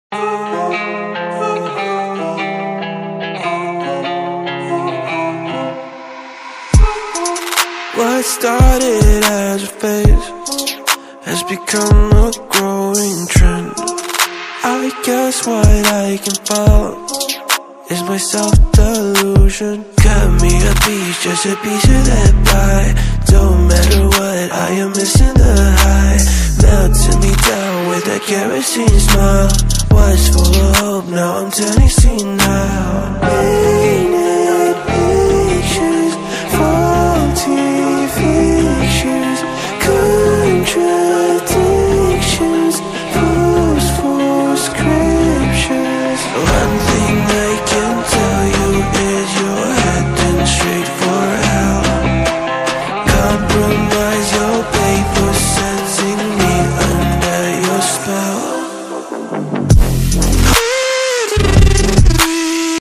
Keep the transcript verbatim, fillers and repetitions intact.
What started as a phase has become a growing trend. I guess what I can follow is my self-delusion. Cut me a piece, just a piece of that pie. Don't matter what, I am missing the high. Melting me down with that kerosene smile. Was full of hope, now I'm turning senile.